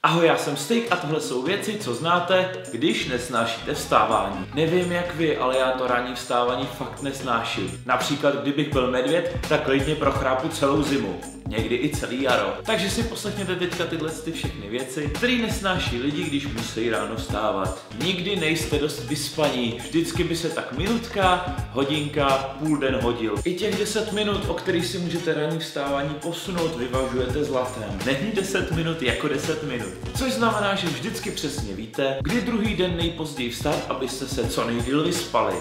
Ahoj, já jsem Steak a tohle jsou věci, co znáte, když nesnášíte vstávání. Nevím jak vy, ale já to ranní vstávání fakt nesnáším. Například, kdybych byl medvěd, tak klidně prochrápu celou zimu. Někdy i celý jaro. Takže si poslechněte teďka tyhle všechny věci, které nesnáší lidi, když musí ráno vstávat. Nikdy nejste dost vyspaní, vždycky by se tak minutka, hodinka, půl den hodil. I těch 10 minut, o kterých si můžete ranní vstávání posunout, vyvažujete zlatem. Není 10 minut jako 10 minut. Což znamená, že vždycky přesně víte, kdy druhý den nejpozději vstát, abyste se co nejdýl vyspali.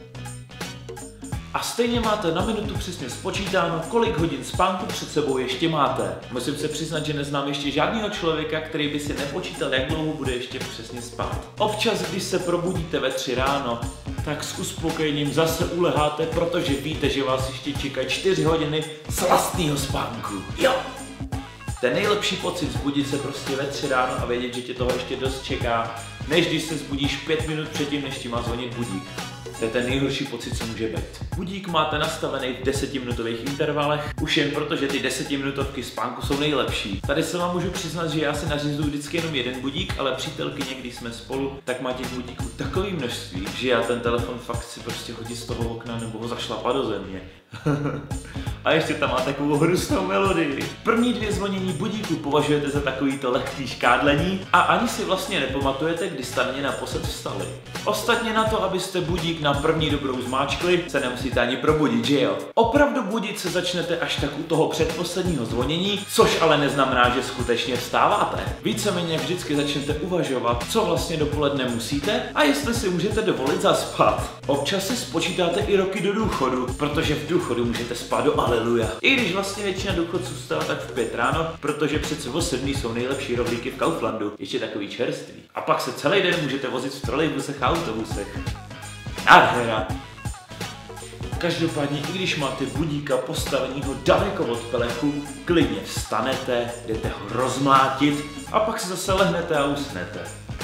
A stejně máte na minutu přesně spočítáno, kolik hodin spánku před sebou ještě máte. Musím se přiznat, že neznám ještě žádného člověka, který by si nepočítal, jak dlouho bude ještě přesně spát. Občas, když se probudíte ve 3 ráno, tak s uspokojením zase uleháte, protože víte, že vás ještě čekají 4 hodiny slastného spánku. Jo! Ten nejlepší pocit zbudit se prostě ve 3 ráno a vědět, že tě toho ještě dost čeká, než když se zbudíš 5 minut předtím, než ti má zvonit budík. To je ten nejhorší pocit, co může být. Budík máte nastavený v 10minutových intervalech, už jen proto, že ty 10minutovky spánku jsou nejlepší. Tady se vám můžu přiznat, že já si nařizuju vždycky jenom jeden budík, ale přítelkyně, když jsme spolu, tak má těch budíků takový množství, že já ten telefon fakt si prostě hodit z toho okna nebo ho zašlapat do země. A ještě tam má takovou hrusnou melodii. První 2 zvonění budíku považujete za takovýto lehký škádlení a ani si vlastně nepamatujete, kdy jste na ně naposled vstali. Ostatně na to, abyste budík na první dobrou zmáčkli, se nemusíte ani probudit, že jo? Opravdu budit se začnete až tak u toho předposledního zvonění, což ale neznamená, že skutečně vstáváte. Víceméně vždycky začnete uvažovat, co vlastně dopoledne musíte a jestli si můžete dovolit zaspat. Občas si spočítáte i roky do důchodu, protože v důchodu můžete spát do aleluja. I když vlastně většina důchodců vstává tak v 5 ráno, protože přece o 7 jsou nejlepší rohlíky v Kauflandu, ještě takový čerstvý. A pak se celý den můžete vozit v trolejbusech a autobusech. Nádhera. Každopádně, i když máte budíka postavenýho daleko od pelechu, klidně vstanete, jdete ho rozmlátit a pak si zase lehnete a usnete.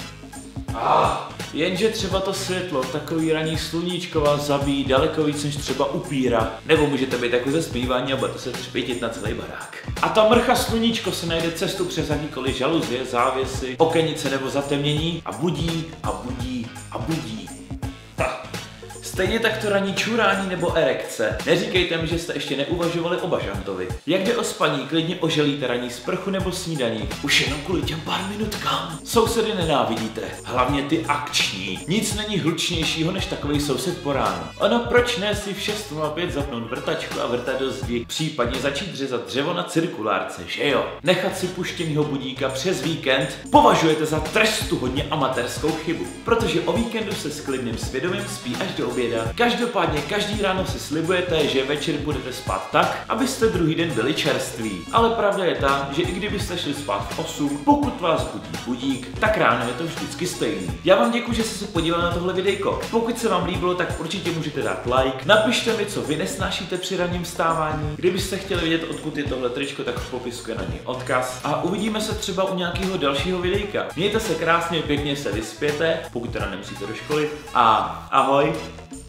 Jenže třeba to světlo, takový ranní sluníčko vás zabíjí daleko víc než třeba upíra. Nebo můžete být jako ze smívání a budete se třpitit na celý barák. A ta mrcha sluníčko se najde cestu přes jakýkoliv žaluzie, závěsy, okenice nebo zatemnění a budí a budí a budí. Stejně tak to ranní čurání nebo erekce. Neříkejte mi, že jste ještě neuvažovali o bažantovi. Jak jde o spaní, klidně oželíte ranní sprchu nebo snídaní. Už jenom kvůli těm pár minutkám. Sousedy nenávidíte, hlavně ty akční. Nic není hlučnějšího než takový soused po ránu. Ono proč ne si v 6:05 zapnout vrtačku a vrtat do zdi, případně začít řezat dřevo na cirkulárce, že jo? Nechat si puštěnýho budíka přes víkend považujete za trestuhodně amatérskou chybu, protože o víkendu se s klidným svědomím spí až do oběda. Každopádně každý ráno si slibujete, že večer budete spát tak, abyste druhý den byli čerství. Ale pravda je ta, že i kdybyste šli spát v 8, pokud vás budí budík, tak ráno je to vždycky stejný. Já vám děkuji, že jste se podívali na tohle videjko. Pokud se vám líbilo, tak určitě můžete dát like. Napište mi, co vy nesnášíte při ranním vstávání. Kdybyste chtěli vědět, odkud je tohle tričko, tak v popisku je na něj odkaz. A uvidíme se třeba u nějakého dalšího videjka. Mějte se krásně, pěkně se vyspěte, pokud teda nemusíte do školy. A ahoj.